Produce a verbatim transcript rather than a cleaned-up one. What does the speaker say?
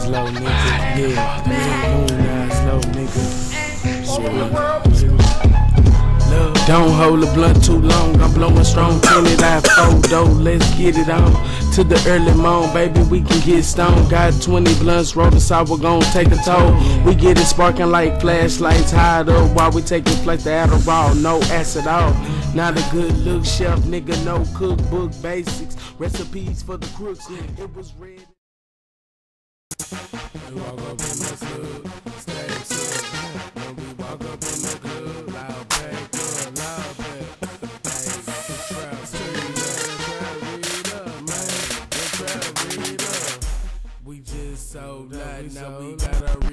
eyes low, nigga. Yeah, moon eyes low, nigga. Don't hold the blunt too long, I'm blowing strong, tinted eye photo, let's get it on. To the early morn, baby, we can get stoned. Got twenty blunts, roll the side, we're gon' take a toll. We get it sparking like flashlights, hide up while we taking flight to Adderall, no acid all. Not a good look, chef, nigga, no cookbook basics. Recipes for the crooks, it was red. We walk up in the club, stacks up. When we walk up in the club, loud back up, loud back. Hey, the trap, the trap, read up, man. The trap, read up. We just sold out, now we got a